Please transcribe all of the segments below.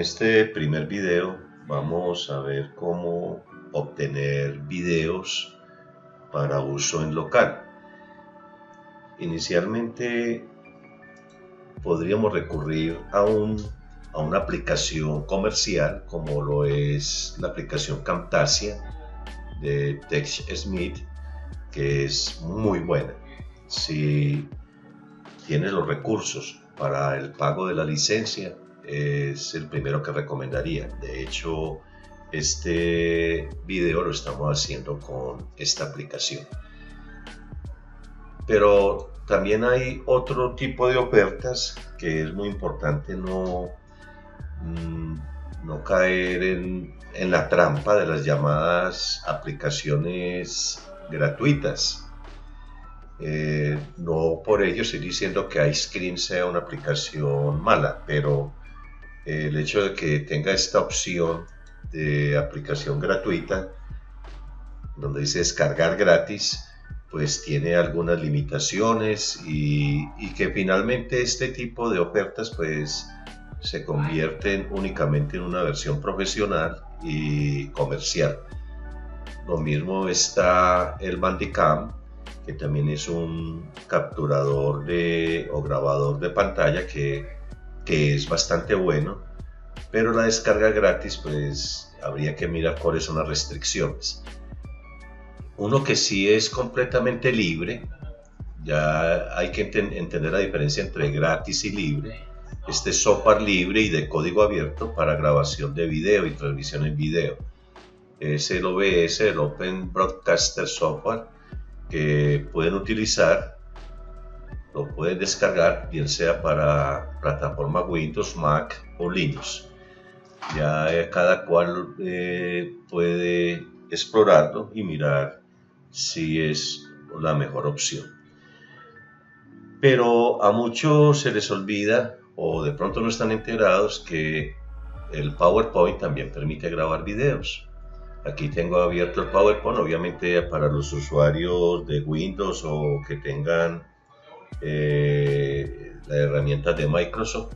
este primer video vamos a ver cómo obtener videos para uso en local. Inicialmente podríamos recurrir a una aplicación comercial como lo es la aplicación Camtasia de TechSmith, que es muy buena. Si tienes los recursos para el pago de la licencia, es el primero que recomendaría. De hecho, este video lo estamos haciendo con esta aplicación. Pero también hay otro tipo de ofertas que es muy importante no caer en la trampa de las llamadas aplicaciones gratuitas. No por ello estoy diciendo que iScreen sea una aplicación mala, pero el hecho de que tenga esta opción de aplicación gratuita donde dice descargar gratis, pues tiene algunas limitaciones y que finalmente este tipo de ofertas pues se convierten únicamente en una versión profesional y comercial. Lo mismo está el Bandicam, que también es un capturador o grabador de pantalla que es bastante bueno, pero la descarga gratis pues habría que mirar cuáles son las restricciones. Uno que sí es completamente libre, ya hay que entender la diferencia entre gratis y libre. Este es software libre y de código abierto para grabación de video y transmisión en video. Es el OBS, el Open Broadcaster Software, que pueden utilizar, lo pueden descargar, bien sea para plataforma Windows, Mac o Linux. Ya cada cual puede explorarlo y mirar si es la mejor opción. Pero a muchos se les olvida o de pronto no están enterados que el PowerPoint también permite grabar videos. Aquí tengo abierto el PowerPoint, obviamente para los usuarios de Windows o que tengan la herramienta de Microsoft.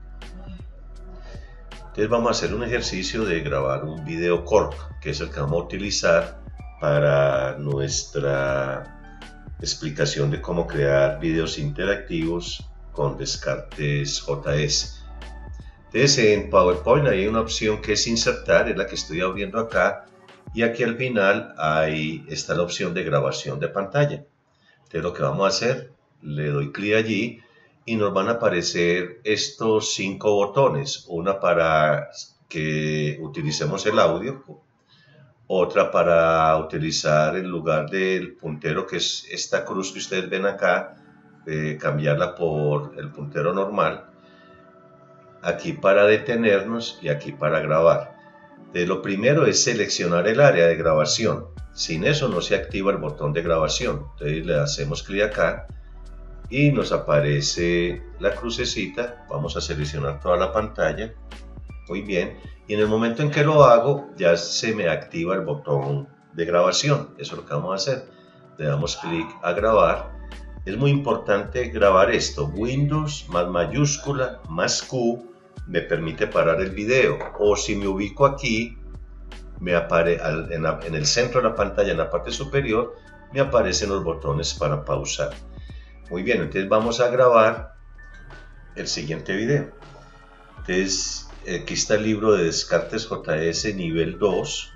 Entonces vamos a hacer un ejercicio de grabar un video corto, que es el que vamos a utilizar para nuestra explicación de cómo crear videos interactivos con Descartes JS. Entonces en PowerPoint hay una opción que es insertar, es la que estoy abriendo acá, y aquí al final está la opción de grabación de pantalla. Entonces lo que vamos a hacer, le doy clic allí y nos van a aparecer estos 5 botones, una para que utilicemos el audio, otra para utilizar en lugar del puntero, que es esta cruz que ustedes ven acá, cambiarla por el puntero normal, aquí para detenernos y aquí para grabar. Entonces, lo primero es seleccionar el área de grabación. Sin eso no se activa el botón de grabación. Entonces le hacemos clic acá y nos aparece la crucecita. Vamos a seleccionar toda la pantalla. Muy bien. Y en el momento en que lo hago, ya se me activa el botón de grabación. Eso es lo que vamos a hacer. Le damos clic a grabar. Es muy importante grabar esto. Windows más mayúscula más Q me permite parar el video. O si me ubico aquí, en el centro de la pantalla, en la parte superior, me aparecen los botones para pausar. Muy bien, entonces vamos a grabar el siguiente video. Entonces, aquí está el libro de Descartes JS nivel 2.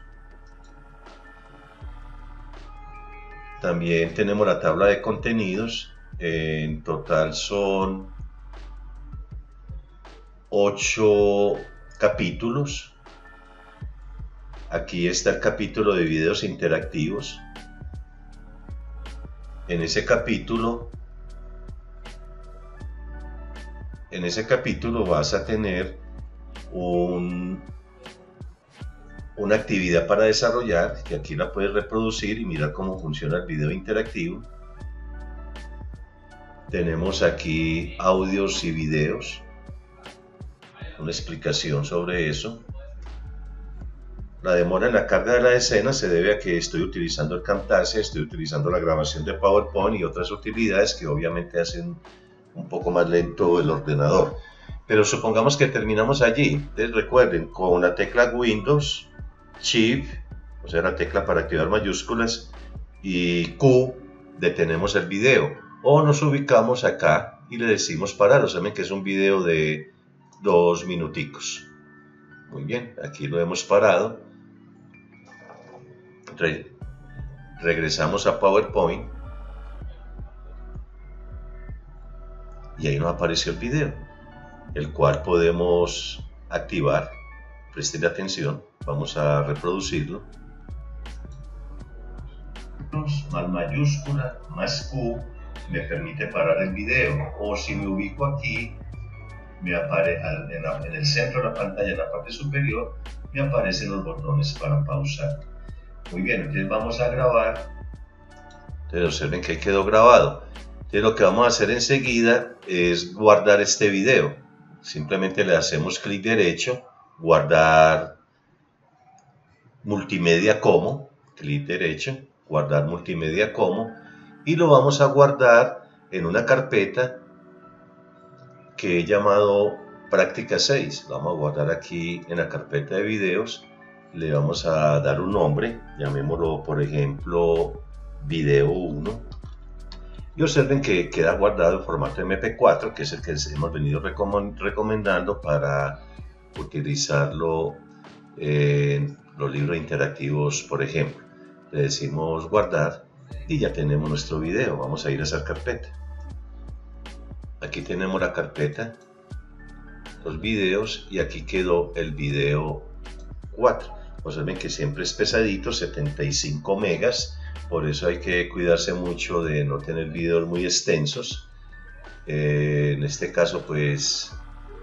También tenemos la tabla de contenidos. En total son 8 capítulos. Aquí está el capítulo de videos interactivos. En ese capítulo vas a tener una actividad para desarrollar, que aquí la puedes reproducir y mirar cómo funciona el video interactivo. Tenemos aquí audios y videos, una explicación sobre eso. La demora en la carga de la escena se debe a que estoy utilizando el Camtasia, estoy utilizando la grabación de PowerPoint y otras utilidades que obviamente hacen un poco más lento el ordenador. Pero supongamos que terminamos allí. Entonces recuerden, con la tecla Windows, Shift, o sea la tecla para activar mayúsculas, y Q, detenemos el video. O nos ubicamos acá y le decimos parar. O sea, ven que es un video de 2 minuticos. Muy bien, aquí lo hemos parado. Regresamos a PowerPoint. Y ahí nos apareció el video, el cual podemos activar. Presten atención, vamos a reproducirlo. Más mayúscula, más Q, me permite parar el video. O si me ubico aquí, me aparece en el centro de la pantalla, en la parte superior, me aparecen los botones para pausar. Muy bien, entonces vamos a grabar. Entonces observen que ahí quedó grabado. Entonces lo que vamos a hacer enseguida es guardar este video. Simplemente le hacemos clic derecho, guardar multimedia como, clic derecho, guardar multimedia como, y lo vamos a guardar en una carpeta que he llamado práctica 6. Lo vamos a guardar aquí en la carpeta de videos. Le vamos a dar un nombre, llamémoslo por ejemplo video 1. Y observen que queda guardado en formato MP4, que es el que les hemos venido recomendando para utilizarlo en los libros interactivos, por ejemplo. Le decimos guardar y ya tenemos nuestro video. Vamos a ir a esa carpeta. Aquí tenemos la carpeta, los videos, y aquí quedó el video 4. Observen que siempre es pesadito, 75 megas. Por eso hay que cuidarse mucho de no tener videos muy extensos. En este caso, pues,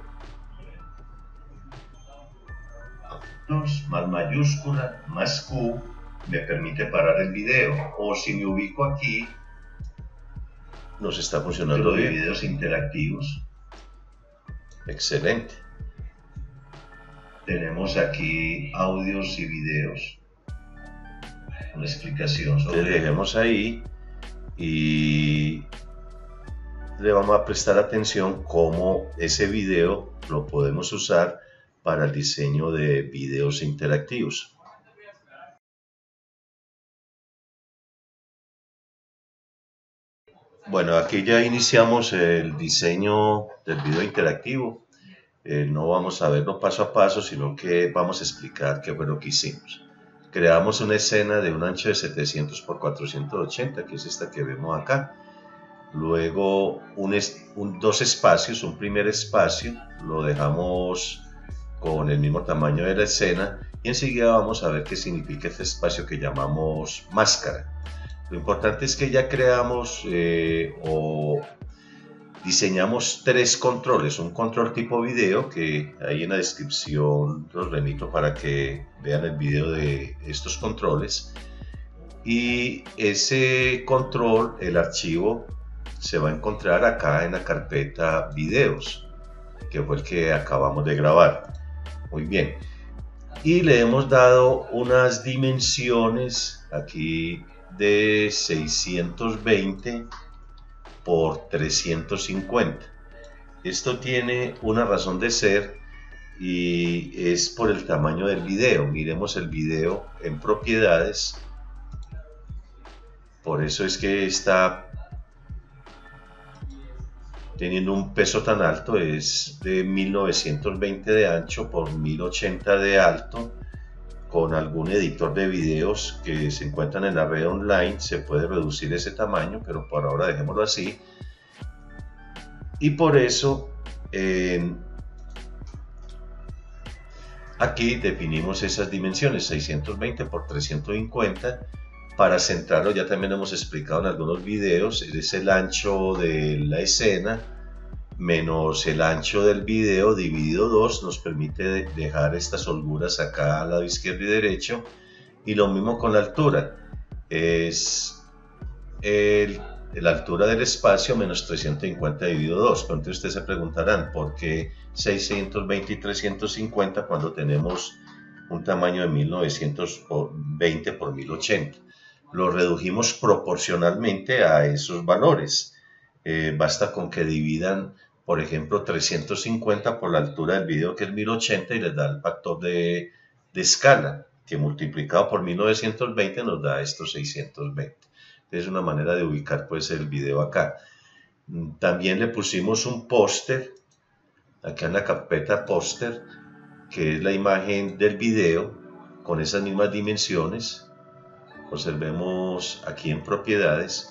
más mayúscula, más Q, me permite parar el video. O si me ubico aquí, nos está funcionando bien. Videos interactivos. Excelente. Tenemos aquí audios y videos. Una explicación sobre. Entonces dejemos ahí y le vamos a prestar atención cómo ese video lo podemos usar para el diseño de videos interactivos. Bueno, aquí ya iniciamos el diseño del video interactivo. No vamos a verlo paso a paso, sino que vamos a explicar qué fue lo que hicimos. Creamos una escena de un ancho de 700 por 480, que es esta que vemos acá. Luego dos espacios, un primer espacio lo dejamos con el mismo tamaño de la escena y enseguida vamos a ver qué significa este espacio que llamamos máscara. Lo importante es que ya creamos o diseñamos 3 controles, un control tipo video que ahí en la descripción los remito para que vean el video de estos controles, y ese control, el archivo, se va a encontrar acá en la carpeta videos, que fue el que acabamos de grabar. Muy bien, y le hemos dado unas dimensiones aquí de 620 por 350. Esto tiene una razón de ser y es por el tamaño del video. Miremos el video en propiedades. Por eso es que está teniendo un peso tan alto. Es de 1920 de ancho por 1080 de alto. Con algún editor de videos que se encuentran en la red online se puede reducir ese tamaño, pero por ahora dejémoslo así. Y por eso aquí definimos esas dimensiones, 620 por 350. Para centrarlo, ya también lo hemos explicado en algunos videos, es el ancho de la escena menos el ancho del video dividido 2, nos permite dejar estas holguras acá al lado izquierdo y derecho. Y lo mismo con la altura, es la altura del espacio menos 350 dividido 2. Pero entonces ustedes se preguntarán, ¿por qué 620 y 350 cuando tenemos un tamaño de 1920 por 1080? Lo redujimos proporcionalmente a esos valores. Basta con que dividan por ejemplo, 350 por la altura del video, que es 1080, y les da el factor de escala, que multiplicado por 1920 nos da estos 620. Es una manera de ubicar pues el video acá. También le pusimos un póster, acá en la carpeta póster, que es la imagen del video con esas mismas dimensiones. Observemos aquí en propiedades,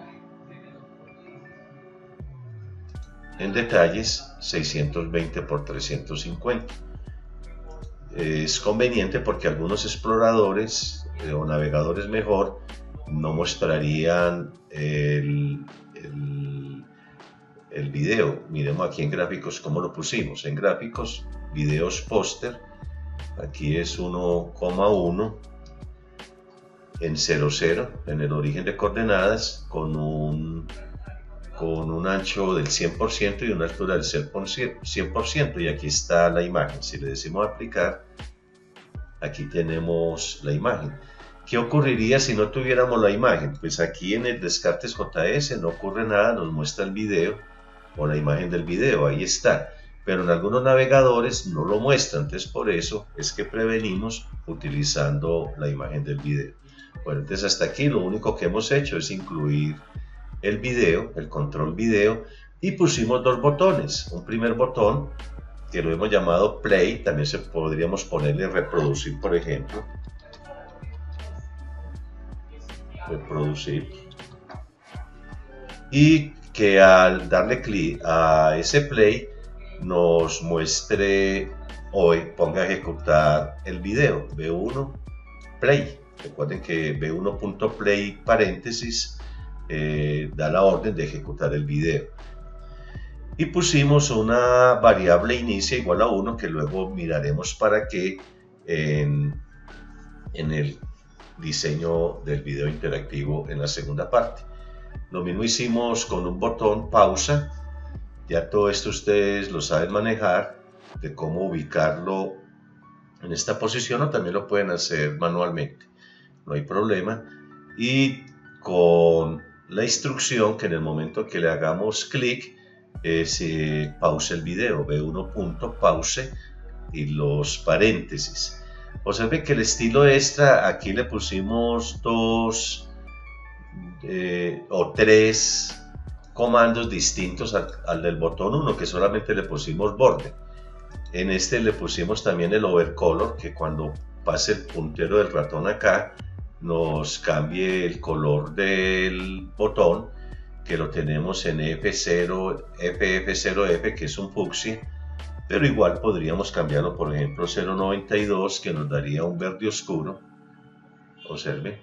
en detalles, 620 por 350. Es conveniente porque algunos exploradores o navegadores mejor no mostrarían el video. Miremos aquí en gráficos cómo lo pusimos. En gráficos, videos póster, aquí es 1,1 en 00 en el origen de coordenadas, con un ancho del 100% y una altura del 100%, y aquí está la imagen. Si le decimos aplicar, aquí tenemos la imagen. ¿Qué ocurriría si no tuviéramos la imagen? Pues aquí en el Descartes JS no ocurre nada, nos muestra el video o la imagen del video, ahí está. Pero en algunos navegadores no lo muestran, entonces por eso es que prevenimos utilizando la imagen del video. Bueno, entonces hasta aquí lo único que hemos hecho es incluir el video, el control video, y pusimos dos botones. Un primer botón que lo hemos llamado play, también podríamos ponerle reproducir, por ejemplo. Reproducir. Y que al darle clic a ese play nos muestre o ponga a ejecutar el video. V1 play. Recuerden que V1.play paréntesis da la orden de ejecutar el video. Y pusimos una variable inicia igual a 1, que luego miraremos para qué en el diseño del video interactivo en la segunda parte. Lo mismo hicimos con un botón pausa. Ya todo esto ustedes lo saben manejar, de cómo ubicarlo en esta posición, o también lo pueden hacer manualmente, no hay problema. Y con la instrucción que en el momento que le hagamos clic se pause el video, V1.pause y los paréntesis. Observen que el estilo extra, aquí le pusimos dos o tres comandos distintos al del botón 1, que solamente le pusimos borde. En este le pusimos también el overcolor, que cuando pase el puntero del ratón acá nos cambie el color del botón, que lo tenemos en FF0F, que es un fucsia, pero igual podríamos cambiarlo, por ejemplo 092, que nos daría un verde oscuro. Observen.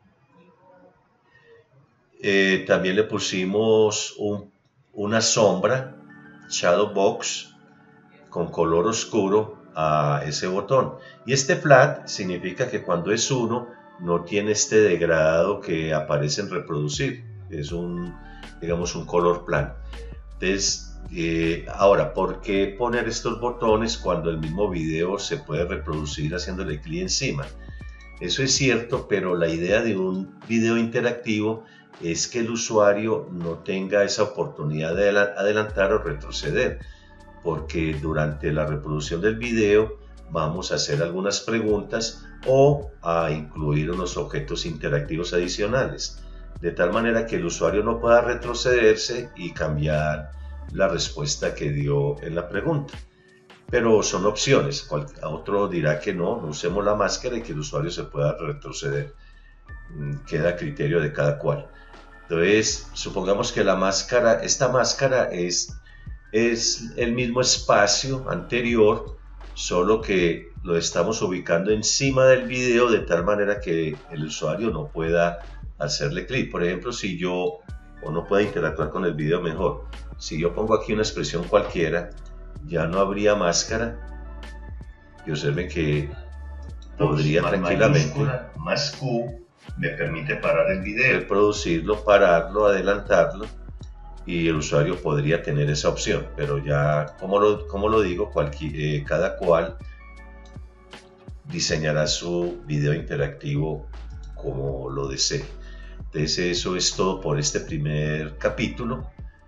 También le pusimos una sombra, shadow box, con color oscuro a ese botón. Y este flat significa que cuando es 1 no tiene este degradado que aparece en reproducir, es digamos un color plano. Entonces, ahora, ¿por qué poner estos botones cuando el mismo video se puede reproducir haciéndole clic encima? Eso es cierto, pero la idea de un video interactivo es que el usuario no tenga esa oportunidad de adelantar o retroceder, porque durante la reproducción del video vamos a hacer algunas preguntas o a incluir unos objetos interactivos adicionales, de tal manera que el usuario no pueda retrocederse y cambiar la respuesta que dio en la pregunta. Pero son opciones, otro dirá que no usemos la máscara y que el usuario se pueda retroceder, queda a criterio de cada cual. Entonces, supongamos que esta máscara es el mismo espacio anterior, solo que lo estamos ubicando encima del video de tal manera que el usuario no pueda hacerle clic. Por ejemplo, o no pueda interactuar con el video mejor. Si yo pongo aquí una expresión cualquiera, ya no habría máscara. Y observen que podría tranquilamente, más Q me permite parar el video, reproducirlo, pararlo, adelantarlo, y el usuario podría tener esa opción. Pero ya, como lo digo, cada cual diseñará su video interactivo como lo desee. Entonces, eso es todo por este primer capítulo.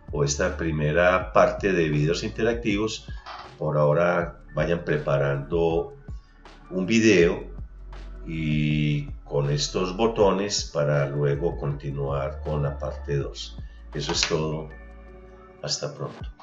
o esta primera parte de videos interactivos. Por ahora vayan preparando un video y con estos botones para luego continuar con la parte 2. Eso es todo. Hasta pronto.